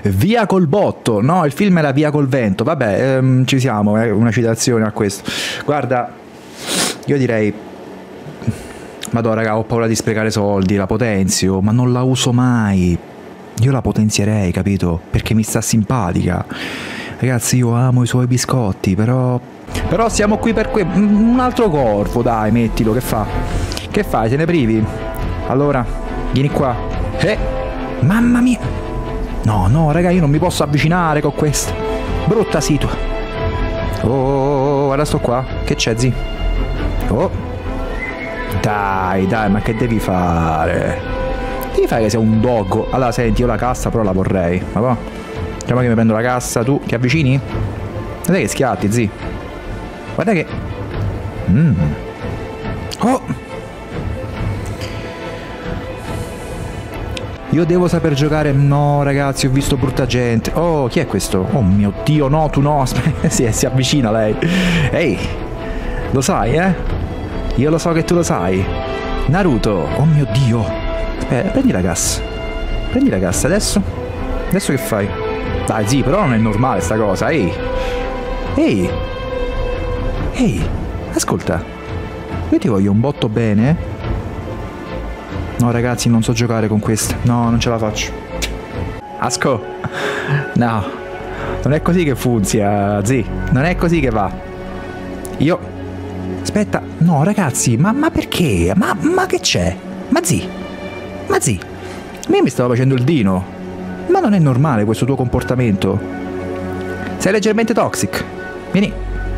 Via col botto, no, il film era Via col vento, vabbè, ci siamo, una citazione a questo. Guarda, io direi, madò raga, ho paura di sprecare soldi, la potenzio, ma non la uso mai. Io la potenzierei, capito? Perché mi sta simpatica. Ragazzi, io amo i suoi biscotti, però siamo qui per un altro corpo, dai, mettilo, che fa? Che fai, te ne privi? Allora, vieni qua. Mamma mia. No, raga, io non mi posso avvicinare con questo. Brutta situa. Oh, guarda, sto qua. Che c'è, zi? Oh. Dai, ma che devi fare? Devi fare che sei un doggo. Allora, senti, io la cassa però la vorrei. Ma va? Prima che mi prendo la cassa, tu ti avvicini? Guarda che schiatti, zi. Guarda che... Oh! Io devo saper giocare. No, ragazzi, ho visto brutta gente. Oh, chi è questo? Oh mio Dio, no, tu no. Si avvicina lei. Ehi, lo sai, eh? Io lo so che tu lo sai. Naruto. Oh mio Dio. Aspetta, prendi la cassa. Prendi la cassa adesso. Adesso che fai? Dai, sì, però non è normale sta cosa. Ehi. Ascolta. Io ti voglio un botto bene. No, ragazzi, non so giocare con questa. No, non ce la faccio. Asco. No. Non è così che funziona, zi. Non è così che va. Io... Aspetta. No, ragazzi, ma perché? Ma che c'è? Ma zi. A me mi stava facendo il dino. Ma non è normale questo tuo comportamento. Sei leggermente toxic. Vieni.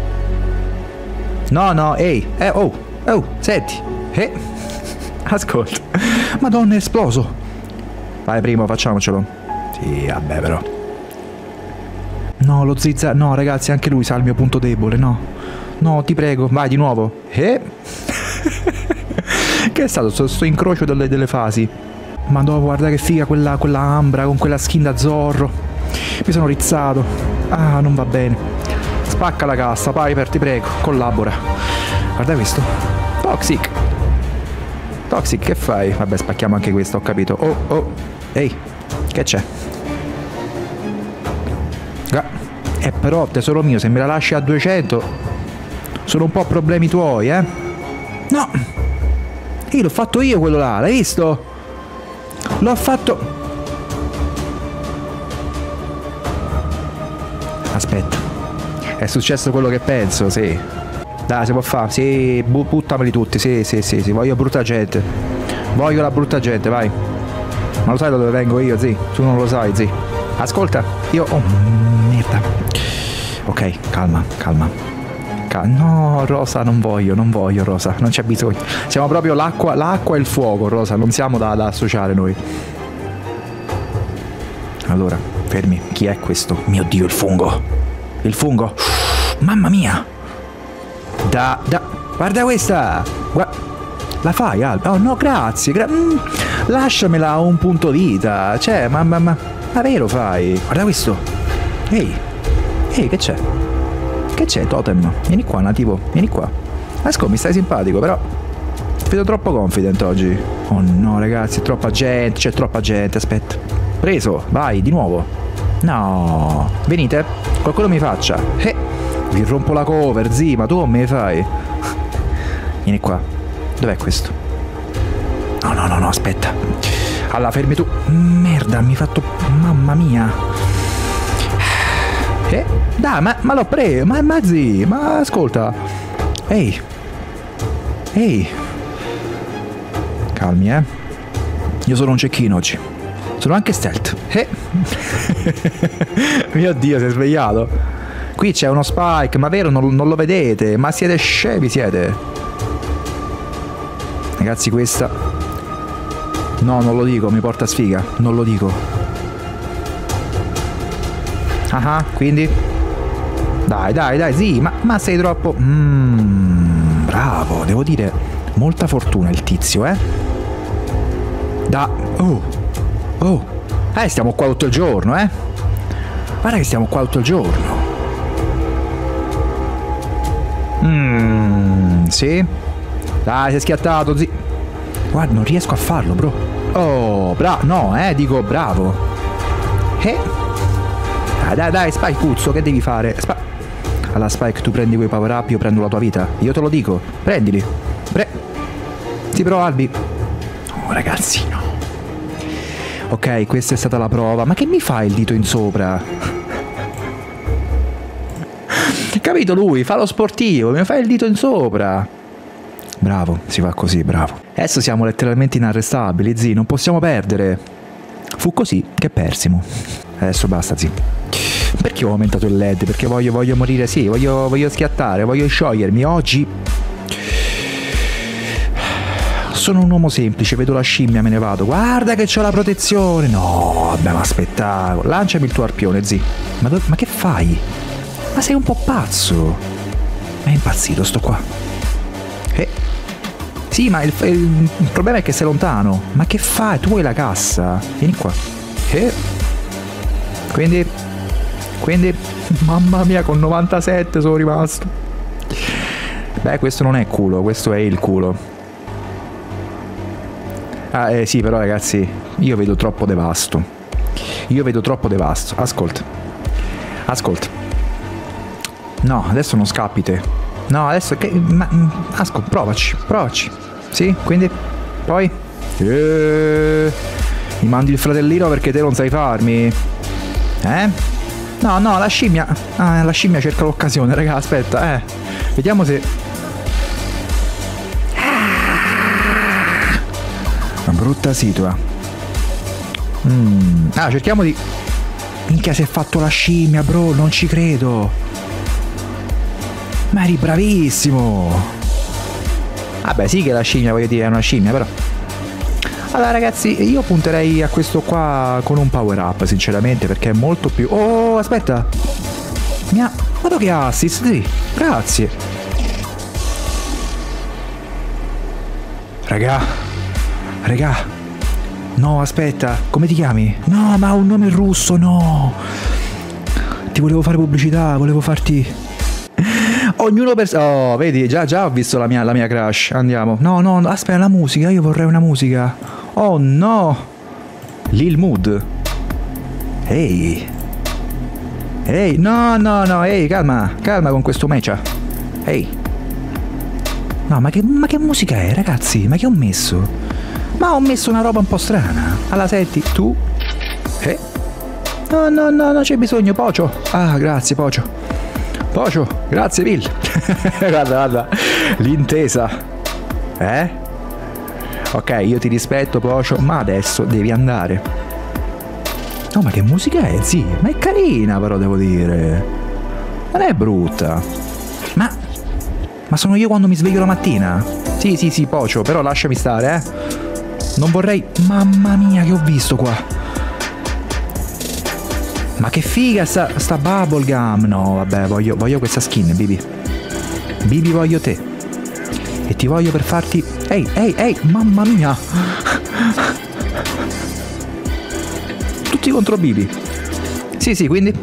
No, ehi. Senti. Ascolta. Madonna, è esploso. Vai, primo, facciamocelo. Sì, vabbè, però. No, lo zizza. No, ragazzi, anche lui sa il mio punto debole, no. No, ti prego, vai di nuovo. Che è stato sto incrocio delle fasi? Madonna, guarda che figa quella ambra con quella skin da Zorro. Mi sono rizzato. Ah, non va bene. Spacca la cassa, Piper, ti prego, collabora. Guarda questo. Toxic, che fai? Vabbè, spacchiamo anche questo, ho capito. Oh. Ehi, che c'è? Però, tesoro mio, se me la lasci a 200 sono un po' problemi tuoi, eh? No! L'ho fatto io quello là, l'hai visto? L'ho fatto... Aspetta. È successo quello che penso, sì. Dai, si può fare. Sì, buttameli tutti. Sì. Voglio brutta gente. Voglio la brutta gente, vai. Ma lo sai da dove vengo io, zi? Tu non lo sai, zi. Ascolta, io... Oh, merda. Ok, calma. No, Rosa, non voglio, Rosa. Non c'è bisogno. Siamo proprio l'acqua e il fuoco, Rosa. Non siamo da associare noi. Allora, fermi. Chi è questo? Mio Dio, il fungo. Il fungo. Mamma mia. Guarda questa. La fai, Alba? Oh no, grazie. Lasciamela a un punto vita. Cioè, ma vero fai? Guarda questo. Ehi, che c'è? Che c'è, Totem? Vieni qua, nativo. Vieni qua. Asco, mi stai simpatico, però ti vedo troppo confident oggi. Oh no, ragazzi, troppa gente. C'è troppa gente. Aspetta. Preso. Vai, di nuovo. No. Venite. Qualcuno mi faccia. Vi rompo la cover, zi, ma tu come me fai? Vieni qua. Dov'è questo? No, aspetta. Allora, fermi tu. Merda, mi hai fatto... Mamma mia. Dai, ma l'ho preso. Ma zi, ma ascolta. Ehi. Calmi, eh. Io sono un cecchino oggi. Sono anche stealth. Mio Dio, sei svegliato. Qui c'è uno spike, ma vero, non lo vedete? Ma siete scemi, siete? Ragazzi, questa... No, non lo dico, mi porta sfiga. Non lo dico. Ah, quindi? Dai, sì, ma sei troppo... bravo, devo dire, molta fortuna il tizio, eh? Stiamo qua tutto il giorno, eh? Guarda che stiamo qua tutto il giorno. Sì? Dai, sei schiattato, zi. Guarda, non riesco a farlo, bro. Oh, bravo. No, dico bravo. Dai, Spike, cuzzo, che devi fare? Allora, Spike, tu prendi quei power up, io prendo la tua vita. Io te lo dico, prendili. Sì, però, Albi. Oh, ragazzi, no. Ok, questa è stata la prova. Ma che mi fa il dito in sopra? Capito lui? Fa lo sportivo, mi fa il dito in sopra. Bravo, si fa così, bravo. Adesso siamo letteralmente inarrestabili, zi, non possiamo perdere. Fu così che persimo. Adesso basta, zi. Perché ho aumentato il LED? Perché voglio morire, sì, voglio schiattare, voglio sciogliermi. Oggi sono un uomo semplice, vedo la scimmia, me ne vado. Guarda che c'ho la protezione. No, vabbè, ma spettacolo. Lanciami il tuo arpione, zi. Ma che fai? Ma sei un po' pazzo. È impazzito sto qua. Sì, ma il problema è che sei lontano. Ma che fai? Tu vuoi la cassa? Vieni qua. Quindi, mamma mia, con 97 sono rimasto. Beh, questo non è culo, questo è il culo. Sì, però ragazzi, io vedo troppo devasto. Ascolta. No, adesso non scappi te. No, adesso che... ascolta, provaci. Sì, quindi... Poi... mi mandi il fratellino perché te non sai farmi? No, la scimmia... la scimmia cerca l'occasione, raga, aspetta, Vediamo se... Una brutta situa. Cerchiamo di... Minchia, si è fatto la scimmia, bro, non ci credo. Ma eri bravissimo. Vabbè, sì che la scimmia, voglio dire, è una scimmia, però. Allora ragazzi, io punterei a questo qua con un power up, sinceramente, perché è molto più... Oh, aspetta. Guarda che assist, sì. Grazie. Raga. No, aspetta, come ti chiami? No, ma ha un nome russo, no. Ti volevo fare pubblicità, volevo farti... Ognuno per... Oh, vedi, già ho visto la mia crush. Andiamo. No, aspetta, la musica, io vorrei una musica. Oh no. Lil Mood. Ehi, no, ehi, calma con questo mecha. Ehi. No, ma che musica è, ragazzi? Ma che ho messo? Ma ho messo una roba un po' strana. Allora, senti, tu... No, c'è bisogno, Pocio. Ah, grazie, Pocio, grazie mille. guarda, l'intesa. Ok, io ti rispetto, Pocio, ma adesso devi andare. No, ma che musica è, sì? Ma è carina, però, devo dire. Non è brutta. Ma sono io quando mi sveglio la mattina? Sì, Pocio, però lasciami stare, Non vorrei... Mamma mia, che ho visto qua. Ma che figa sta bubblegum. No, vabbè, voglio questa skin, Bibi. Bibi, voglio te. E ti voglio per farti... Ehi, mamma mia. Tutti contro Bibi. Sì, quindi...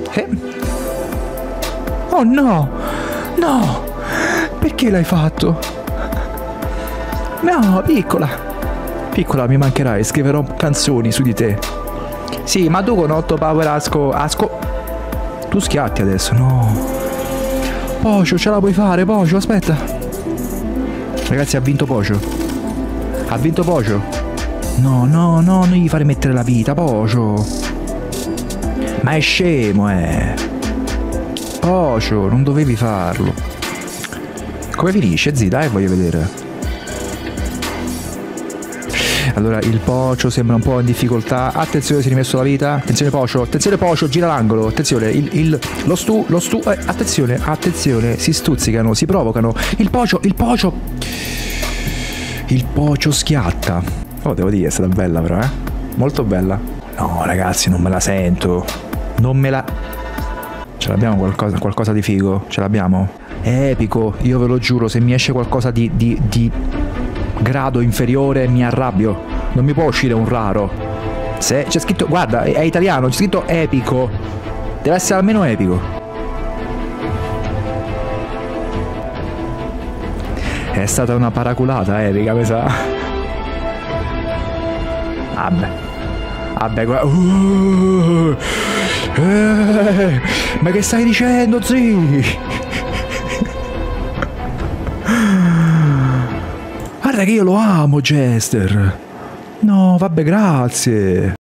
Oh no. Perché l'hai fatto? No, piccola, mi mancherai. Scriverò canzoni su di te. Sì, ma tu con 8 power asco... Tu schiatti adesso, no. Pocio, ce la puoi fare, Pocio, aspetta. Ragazzi, ha vinto Pocio. No, non gli fare mettere la vita, Pocio. Ma è scemo, Pocio, non dovevi farlo. Come finisce, zi? Dai, voglio vedere. Allora, il Pocio sembra un po' in difficoltà. Attenzione, si è rimesso la vita. Attenzione, Pocio, gira l'angolo. Attenzione, lo stu. Attenzione, si stuzzicano, si provocano. Il Pocio schiatta. Oh, devo dire, è stata bella però, Molto bella. No, ragazzi, non me la sento. Ce l'abbiamo qualcosa di figo? Ce l'abbiamo? È epico, io ve lo giuro, se mi esce qualcosa di grado inferiore mi arrabbio. Non mi può uscire un raro. Se c'è scritto, guarda, è italiano, c'è scritto epico. Deve essere almeno epico. È stata una paraculata epica, mi sa. Vabbè, guarda. Ma che stai dicendo, zii? Guarda che io lo amo, Jester. No, vabbè, grazie.